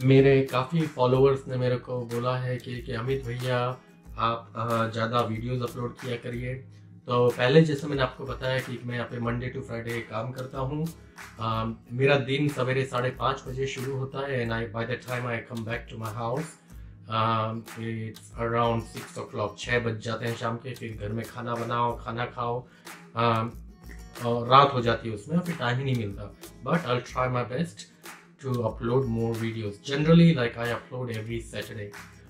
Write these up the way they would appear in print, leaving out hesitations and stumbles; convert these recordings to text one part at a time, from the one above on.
मेरे काफ़ी फॉलोअर्स ने मेरे को बोला है कि अमित भैया आप ज़्यादा वीडियोस अपलोड किया करिए। तो पहले जैसे मैंने आपको बताया कि मैं यहाँ पे मंडे टू फ्राइडे काम करता हूँ। मेरा दिन सवेरे 5:30 बजे शुरू होता है and by the time I come back to my house it's around 6 o'clock, 6 बज जाते हैं शाम के। फिर घर में खाना बनाओ, खाना खाओ, और रात हो जाती है उसमें, फिर टाइम ही नहीं मिलता। But I try my best to upload more videos. Generally, like I upload every Saturday.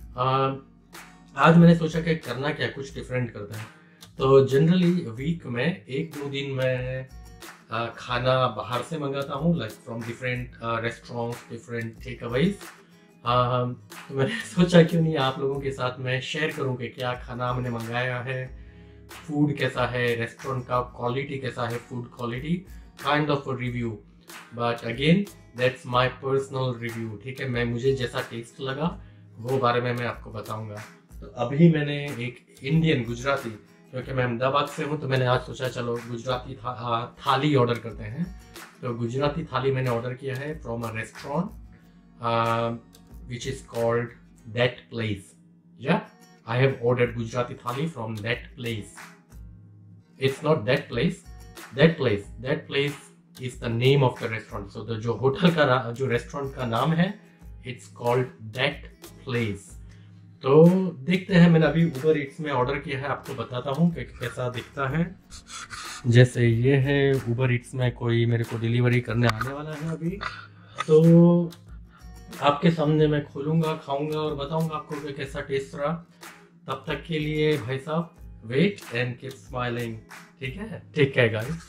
आज मैंने सोचा कि करना क्या, कुछ डिफरेंट करते हैं। तो जनरली वीक में 1-2 दिन मैं खाना बाहर से मंगाता हूँ, like from different restaurants, different takeaways. तो मैंने सोचा क्यों नहीं आप लोगों के साथ मैं शेयर करूँ कि क्या खाना मैंने मंगाया है, फूड कैसा है, रेस्टोरेंट का क्वालिटी कैसा है, food quality, kind of review. But again that's my personal review, ठीक है। मुझे जैसा टेस्ट लगा वो बारे में मैं आपको बताऊंगा। तो अभी मैंने एक इंडियन गुजराती, क्योंकि मैं अहमदाबाद से हूँ, तो मैंने आज सोचा चलो गुजराती थाली ऑर्डर करते हैं। तो गुजराती थाली मैंने ऑर्डर किया है from a restaurant which is called that place. या I have ordered Gujarati thali from that place. It's not that place, that place, that place is the name of the restaurant. So the जो hotel का जो restaurant का नाम है, it's called that place. तो देखते हैं, मैंने अभी उबर ईट्स में ऑर्डर किया है, आपको बताता हूँ कि कैसा दिखता है। जैसे ये है, उबर ईट्स में कोई मेरे को डिलीवरी करने आने वाला है अभी। तो आपके सामने मैं खोलूँगा, खाऊंगा और बताऊँगा आपको कि कैसा टेस्ट रहा। तब तक के लिए भाई साहब वेट एंड कीप स्माइलिंग, ठीक है। ठीक है गाइस।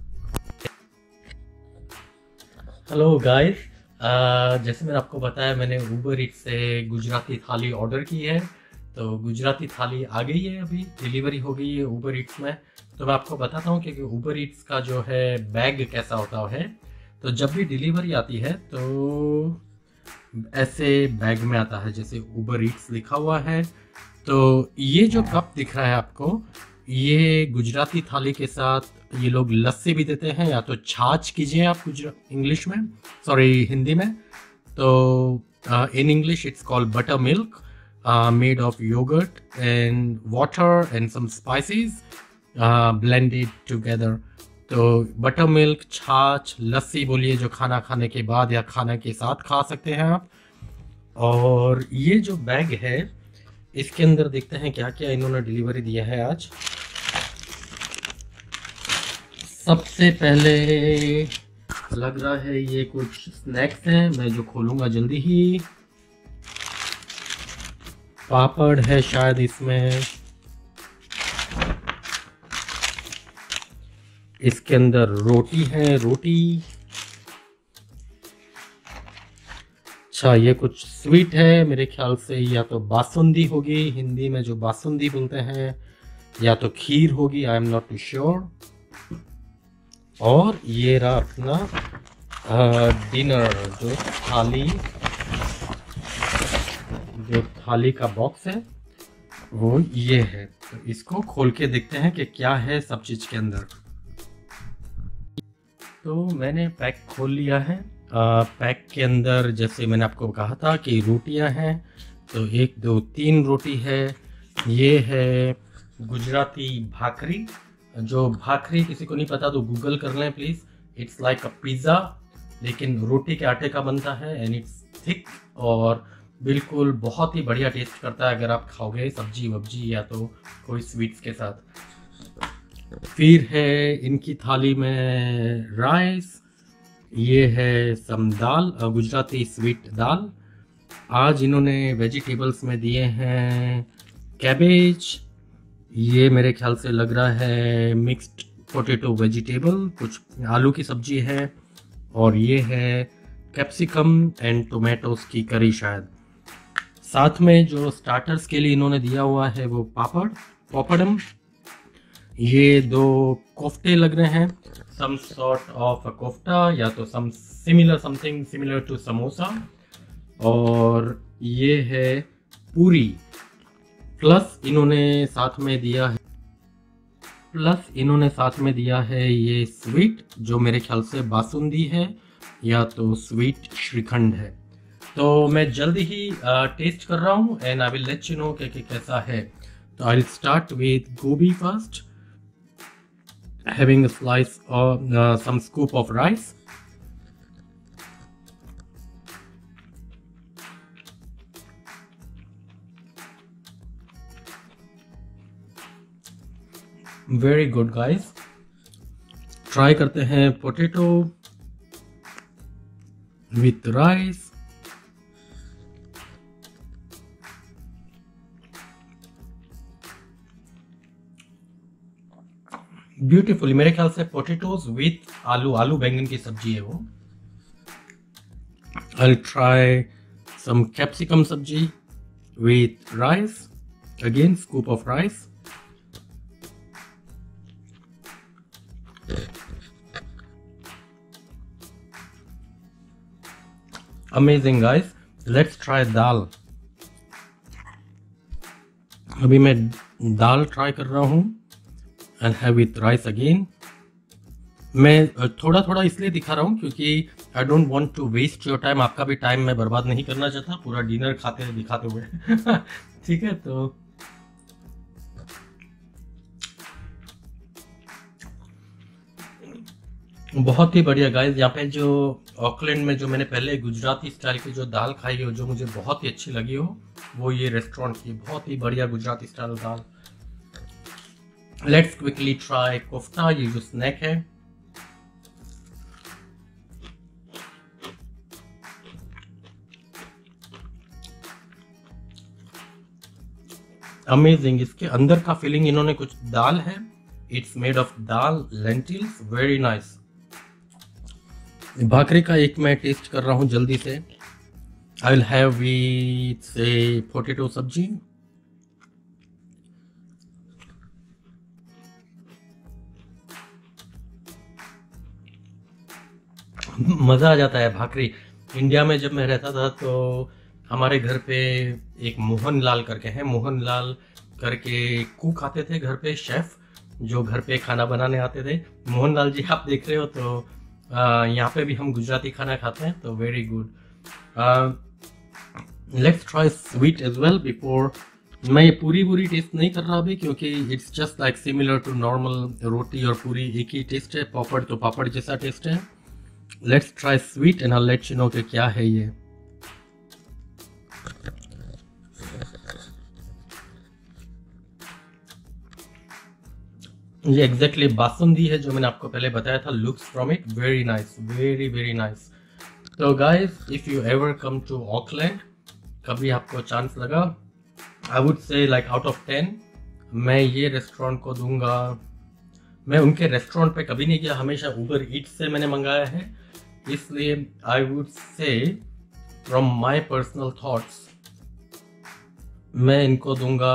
हेलो गाइस, जैसे मैंने आपको बताया, मैंने उबर ईट्स से गुजराती थाली ऑर्डर की है। तो गुजराती थाली आ गई है, अभी डिलीवरी हो गई है उबर ईट्स में। तो मैं आपको बताता हूँ कि उबर ईट्स का जो है बैग कैसा होता है। तो जब भी डिलीवरी आती है तो ऐसे बैग में आता है, जैसे उबर ईट्स लिखा हुआ है। तो ये जो कप दिख रहा है आपको, ये गुजराती थाली के साथ ये लोग लस्सी भी देते हैं, या तो छाछ कीजिए आप इंग्लिश में, सॉरी हिंदी में। तो in English it's called buttermilk made of yoghurt and water and some spices blended together. तो बटरमिल्क, छाछ, लस्सी बोलिए, जो खाना खाने के बाद या खाना के साथ खा सकते हैं आप। और ये जो बैग है, इसके अंदर देखते हैं क्या क्या इन्होंने डिलीवरी दिया है आज। सबसे पहले लग रहा है ये कुछ स्नैक्स हैं, मैं जो खोलूंगा जल्दी ही। पापड़ है शायद इसमें, इसके अंदर रोटी है, रोटी। अच्छा, ये कुछ स्वीट है, मेरे ख्याल से या तो बासुंदी होगी, हिंदी में जो बासुंदी बोलते हैं, या तो खीर होगी, I am not too sure. और ये रहा अपना डिनर, जो थाली का बॉक्स है वो ये है। तो इसको खोल के देखते हैं कि क्या है सब चीज़ के अंदर। तो मैंने पैक खोल लिया है। पैक के अंदर जैसे मैंने आपको कहा था कि रोटियां हैं, तो 1 2 3 रोटी है। ये है गुजराती भाकरी। जो भाकरी किसी को नहीं पता तो गूगल कर लें please. It's like a pizza, लेकिन रोटी के आटे का बनता है एंड इट्स थिक और बिल्कुल बहुत ही बढ़िया टेस्ट करता है अगर आप खाओगे सब्जी वब्जी या तो कोई स्वीट्स के साथ। फिर है इनकी थाली में राइस, ये है सम दाल, गुजराती स्वीट दाल। आज इन्होंने वेजिटेबल्स में दिए हैं कैबेज, ये मेरे ख्याल से लग रहा है मिक्स्ड पोटैटो वेजिटेबल, कुछ आलू की सब्जी है। और ये है कैप्सिकम एंड टोमेटोस की करी शायद। साथ में जो स्टार्टर्स के लिए इन्होंने दिया हुआ है वो poppadam। ये 2 कोफ्ते लग रहे हैं, some sort of a kofta या तो समथिंग सिमिलर टू समोसा। और ये है पूरी, प्लस इन्होंने साथ में दिया है ये स्वीट, जो मेरे ख्याल से बासुंदी है या तो स्वीट श्रीखंड है। तो मैं जल्दी ही टेस्ट कर रहा हूँ and I will let you know कि कैसा है। तो I will start with gobi first, having a slice और some scoop of rice. Very good guys. Try करते हैं पोटैटो विथ राइस। ब्यूटीफुली, मेरे ख्याल से पोटैटोज विथ आलू, आलू बैंगन की सब्जी है वो। I try some capsicum sabzi with rice, again scoop of rice. Amazing guys, let's try dal. अभी मैं दाल ट्राई कर रहा हूँ and have with rice again. मैं थोड़ा थोड़ा इसलिए दिखा रहा हूँ क्योंकि I don't want to waste your time, आपका भी टाइम मैं बर्बाद नहीं करना चाहता पूरा डिनर खाते दिखाते हुए। ठीक है, तो बहुत ही बढ़िया गाइस। यहाँ पे जो ऑकलैंड में जो मैंने पहले गुजराती स्टाइल की जो दाल खाई हो, जो मुझे बहुत ही अच्छी लगी हो, वो ये रेस्टोरेंट की बहुत ही बढ़िया गुजराती स्टाइल दाल। लेट्स क्विकली ट्राई कोफ्ता, ये जो स्नैक है। अमेजिंग, इसके अंदर का फीलिंग इन्होंने कुछ दाल है, it's made of dal, lentils, very nice. भाकरी का एक मैं टेस्ट कर रहा हूँ जल्दी से। I will have with say potato sabzi. मजा आ जाता है भाकरी। इंडिया में जब मैं रहता था तो हमारे घर पे एक मोहन लाल करके हैं, मोहन लाल करके कुक आते थे घर पे, शेफ जो घर पे खाना बनाने आते थे। मोहन लाल जी आप देख रहे हो, तो यहाँ पे भी हम गुजराती खाना खाते हैं, तो very good. Let's try sweet as well before. मैं ये पूरी टेस्ट नहीं कर रहा अभी क्योंकि it's just like similar to normal roti और पूरी एक ही टेस्ट है, पापड़ तो पापड़ जैसा टेस्ट है। Let's try sweet and I let you know कि क्या है ये। ये एग्जैक्टली बासुंदी है जो मैंने आपको पहले बताया था। Looks from it very nice, very nice. तो guys, if you ever come to Auckland, कभी आपको चांस लगा, I would say like out of 10 मैं ये रेस्टोरेंट को दूंगा। मैं उनके रेस्टोरेंट पे कभी नहीं गया, हमेशा उबर ईट्स से मैंने मंगाया है, इसलिए I would say from my personal thoughts मैं इनको दूंगा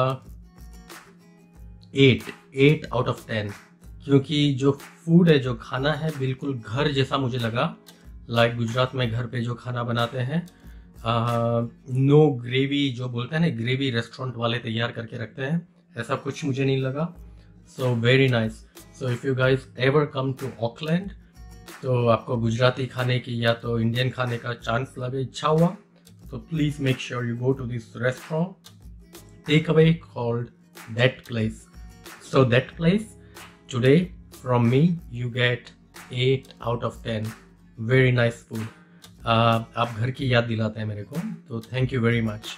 8 आउट ऑफ 10, क्योंकि जो फूड है, जो खाना है, बिल्कुल घर जैसा मुझे लगा। लाइक गुजरात में घर पे जो खाना बनाते हैं, नो ग्रेवी जो बोलते हैं ना, ग्रेवी रेस्टोरेंट वाले तैयार करके रखते हैं, ऐसा कुछ मुझे नहीं लगा। So very nice. So if you guys ever come to Auckland, तो आपको गुजराती खाने की या तो इंडियन खाने का चांस लगे, इच्छा हुआ, तो please make sure you go to this restaurant, takeaway called that place. So that place, today from me you get 8 out of 10. Very nice food. आप घर की याद दिलाते हैं मेरे को, तो थैंक यू वेरी मच।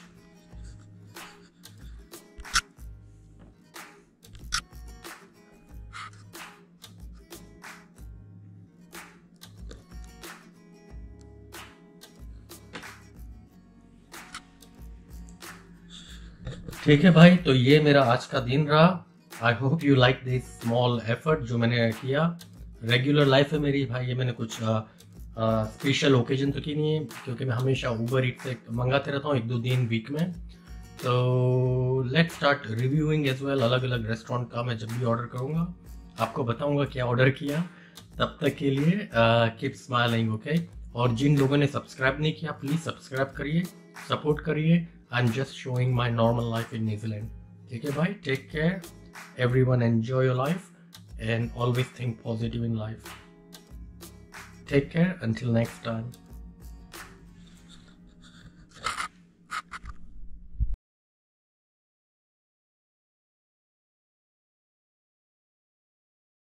ठीक है भाई, तो ये मेरा आज का दिन रहा। I hope you like this small effort जो मैंने किया। रेगुलर लाइफ है मेरी भाई, ये मैंने कुछ स्पेशल ओकेजन तो की नहीं है, क्योंकि मैं हमेशा उबर ईट से मंगाते रहता हूँ 1-2 दिन वीक में। तो let's start reviewing as well. अलग अलग रेस्टोरेंट का मैं जब भी ऑर्डर करूँगा आपको बताऊँगा क्या ऑर्डर किया। तब तक के लिए कीप स्माइलिंग, ओके। और जिन लोगों ने सब्सक्राइब नहीं किया, प्लीज़ सब्सक्राइब करिए, सपोर्ट करिए। I am just showing my normal life in New Zealand. ठीक है भाई, take care, everyone enjoy your life and always think positive in life. Take care until next time.